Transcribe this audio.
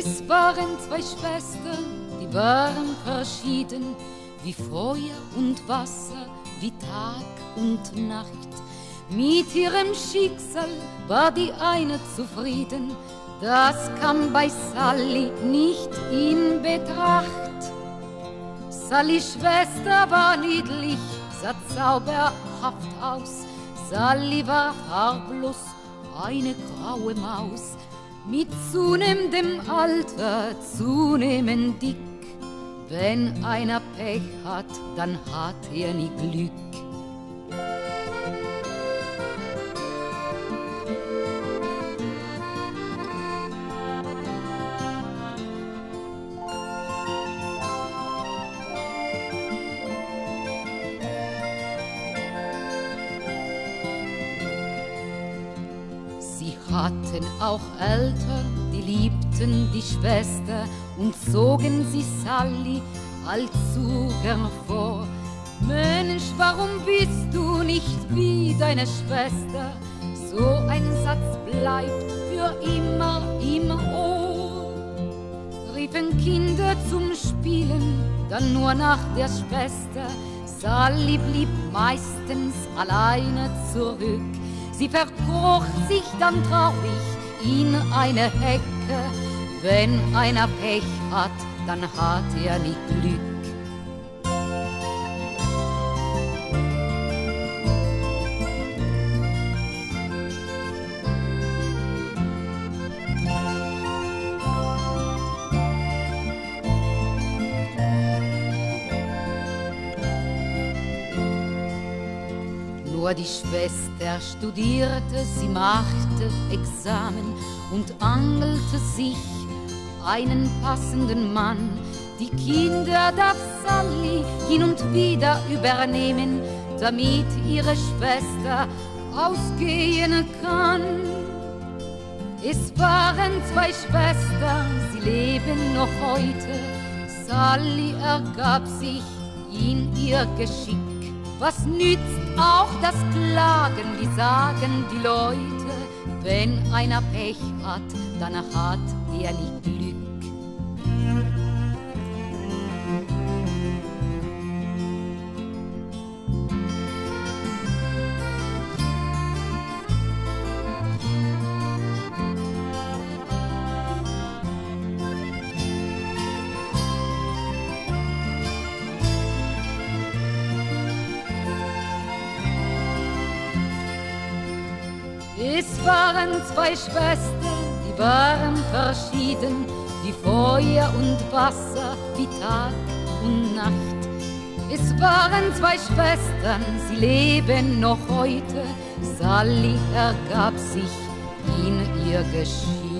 Es waren zwei Schwestern, die waren verschieden, wie Feuer und Wasser, wie Tag und Nacht. Mit ihrem Schicksal war die eine zufrieden, das kam bei Sally nicht in Betracht. Sallys Schwester war niedlich, sah zauberhaft aus. Sally war farblos, eine graue Maus. Mit zunehmendem Alter, zunehmend dick. Wenn einer Pech hat, dann hat er nie Glück. Sie hatten auch Eltern, die liebten die Schwester und zogen sie Sally allzu gern vor. Mensch, warum bist du nicht wie deine Schwester? So ein Satz bleibt für immer im Ohr. Riefen Kinder zum Spielen, dann nur nach der Schwester. Sally blieb meistens alleine zurück. Sie verkroch sich dann traurig in eine Hecke. Wenn einer Pech hat, dann hat er nie Glück. Nur die Schwester studierte, sie machte Examen und angelte sich einen passenden Mann. Die Kinder darf Sally hin und wieder übernehmen, damit ihre Schwester ausgehen kann. Es waren zwei Schwestern, sie leben noch heute. Sally ergab sich in ihr Geschick. Was nützt auch das Klagen, wie sagen die Leute? Wenn einer Pech hat, dann hat er nie Glück. Es waren zwei Schwestern, die waren verschieden, wie Feuer und Wasser, wie Tag und Nacht. Es waren zwei Schwestern, sie leben noch heute. Sally ergab sich in ihr Geschick.